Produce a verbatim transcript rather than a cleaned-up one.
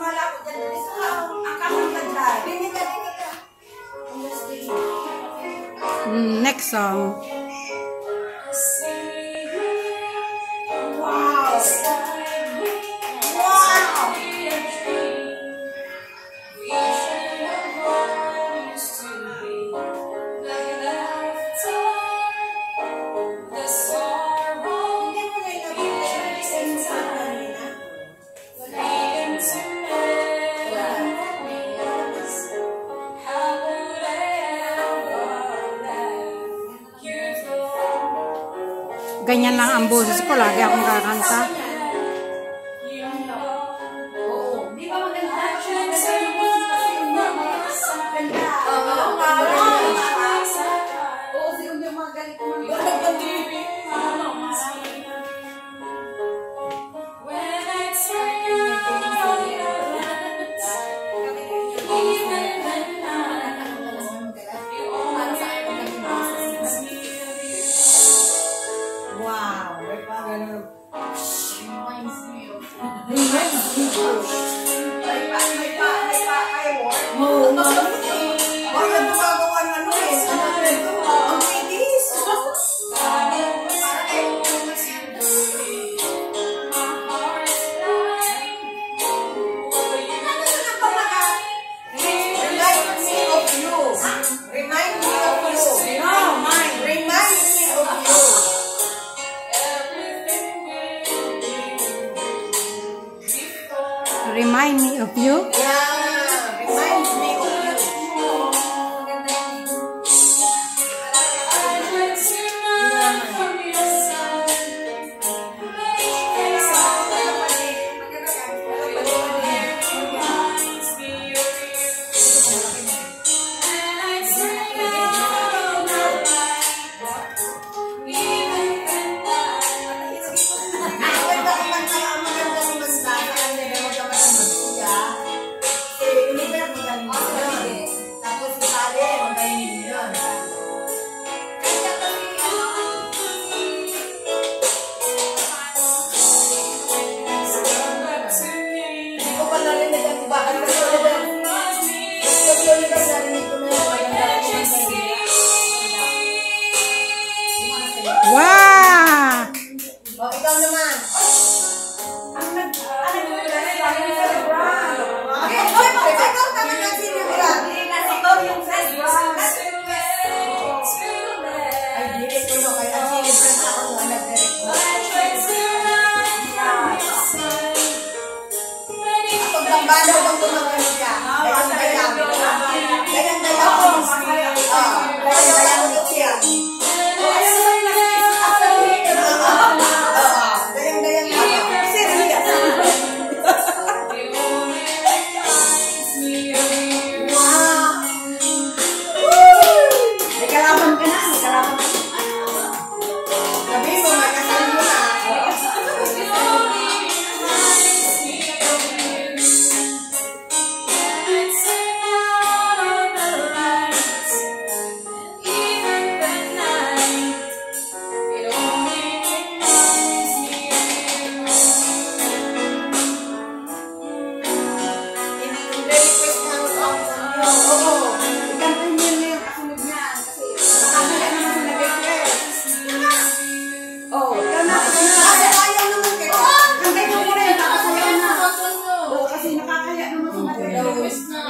Mm, next song. Wow! Ganyan lang ang boses ko. Lagi akong kakanta. Wow! Remind me of you. Yeah, reminds me of you. Wow! Oh, ikaw naman. Ang nag... Ano mo yung Senior Brown? Okay, oy, ikaw naman ang Senior Brown. Ikaw yung Senior Brown. Ay, direct ko kay ang Senior Brown ako ang nag-direct ko. Kapag nambalaw kang tumagano ka, dayang-dayang. Dayang-dayang ko. Dayang-dayang ko siya. Kasi nakakaya naman sa mga